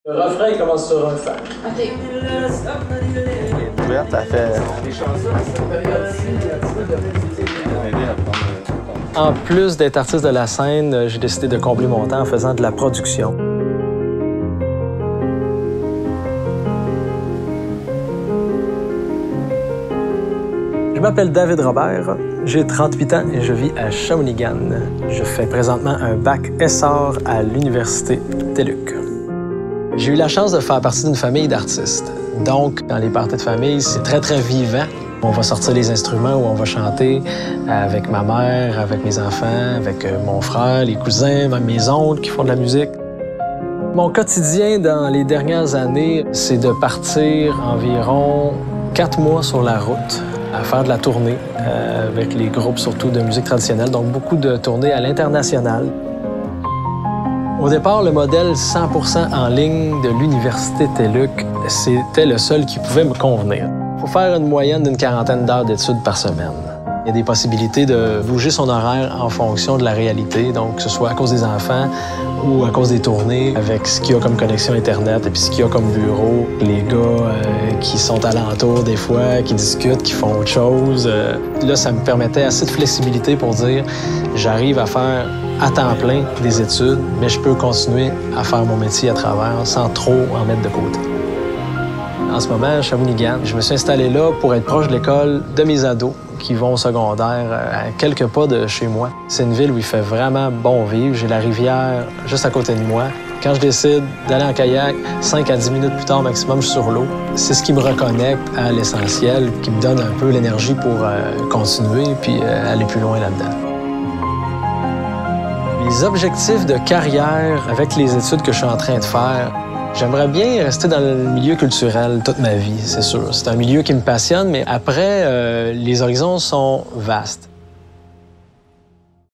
Le refrain il commence sur un fa. OK. Ouverte, ça fait... En plus d'être artiste de la scène, j'ai décidé de combler mon temps en faisant de la production. Je m'appelle David Robert, j'ai 38 ans et je vis à Shawinigan. Je fais présentement un bac SR à l'Université TELUC. J'ai eu la chance de faire partie d'une famille d'artistes. Donc, dans les parties de famille, c'est très, très vivant. On va sortir les instruments où on va chanter avec ma mère, avec mes enfants, avec mon frère, les cousins, même mes oncles qui font de la musique. Mon quotidien dans les dernières années, c'est de partir environ 4 mois sur la route à faire de la tournée avec les groupes surtout de musique traditionnelle, donc beaucoup de tournées à l'international. Au départ, le modèle 100% en ligne de l'Université TELUC, c'était le seul qui pouvait me convenir. Il faut faire une moyenne d'une 40aine d'heures d'études par semaine. Il y a des possibilités de bouger son horaire en fonction de la réalité, donc que ce soit à cause des enfants ou à cause des tournées, avec ce qu'il y a comme connexion Internet et puis ce qu'il y a comme bureau. Les gars qui sont alentour des fois, qui discutent, qui font autre chose. Là, ça me permettait assez de flexibilité pour dire j'arrive à faire à temps plein des études, mais je peux continuer à faire mon métier à travers sans trop en mettre de côté. En ce moment, à Shawinigan, je me suis installé là pour être proche de l'école de mes ados qui vont au secondaire à quelques pas de chez moi. C'est une ville où il fait vraiment bon vivre. J'ai la rivière juste à côté de moi. Quand je décide d'aller en kayak, 5 à 10 minutes plus tard maximum, je suis sur l'eau. C'est ce qui me reconnecte à l'essentiel, qui me donne un peu l'énergie pour continuer puis aller plus loin là-dedans. Les objectifs de carrière avec les études que je suis en train de faire, j'aimerais bien rester dans le milieu culturel toute ma vie, c'est sûr. C'est un milieu qui me passionne, mais après, les horizons sont vastes.